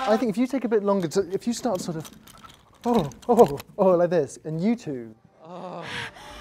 I think if you take a bit longer to, if you start sort of, like this, and you two.